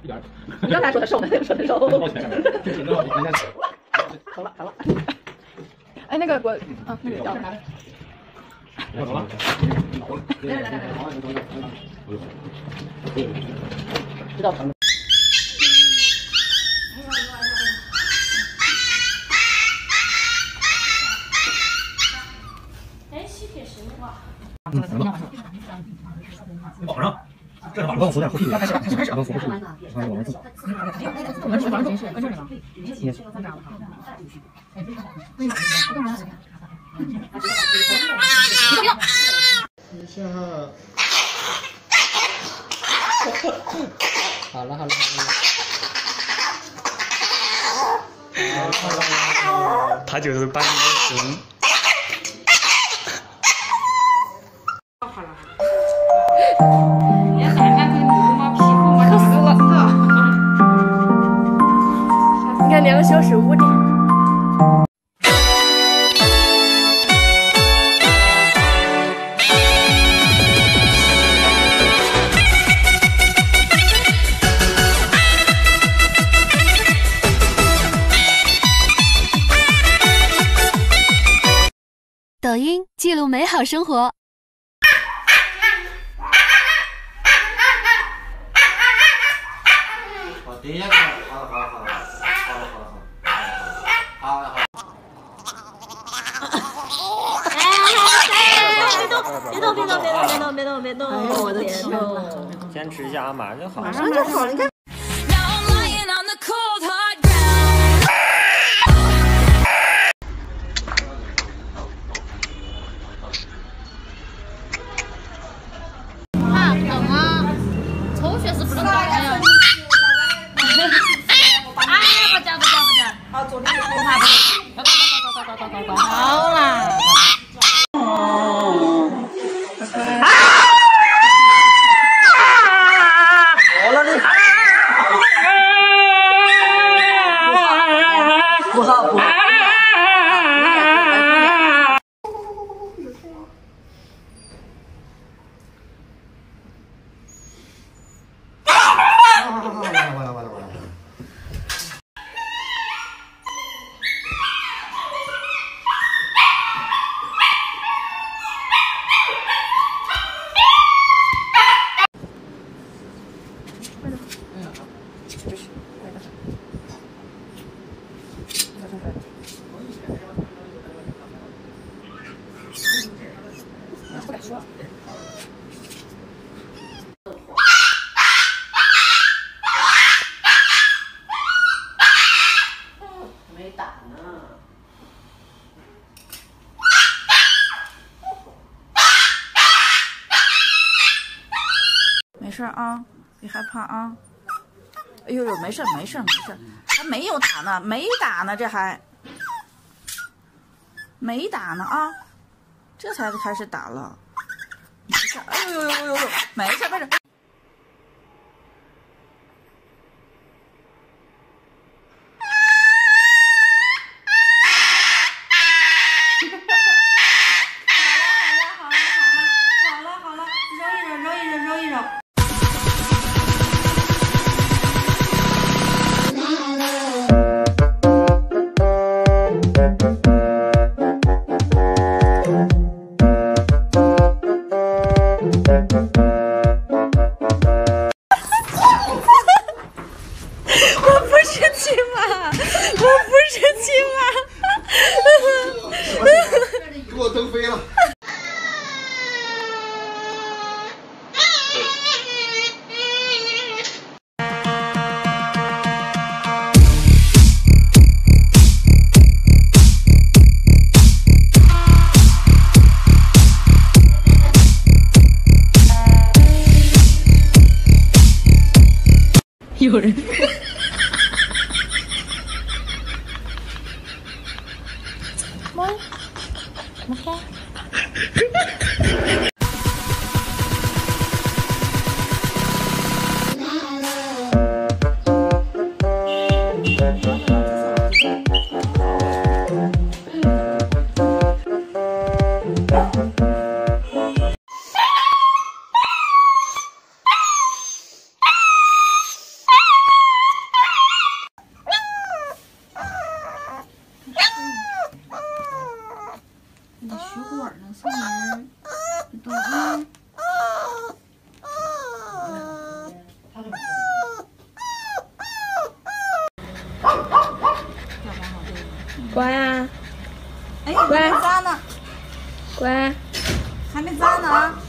一点。 你刚才说的瘦，说的瘦。 抱歉， 成了。哎，那个我，那个掉了。 我走了。来，知道疼。 哎，吸铁石哇！ 能吧？绑上。这是把帮我扶点，扶屁股。开始，帮我扶屁股。我们自己。我们是玩谁是？跟这里吗？你。 一下。好了。 他就是把你的熊。 你看2个小时5点。 抖音记录美好生活。 好，第一个，好。 别动！哎呦我的天呐！ 坚持一下，马上就好。 马上就好了，你看。 等啊！抽血是不能动的呀。哎呀，不讲。好，左边。不怕。搞。好啦。 不好。完了。 不敢说。 没胆呢。 没事啊，别害怕啊。哎呦，没事，还没有打呢，没打呢，这还没打呢啊，这才开始打了。没事，哎呦，没事。好了，揉一揉。 给我蹬飞了。 有人。猫，怎么看？ 乖啊！ 哎，还没扎呢， 乖， 还没扎呢啊！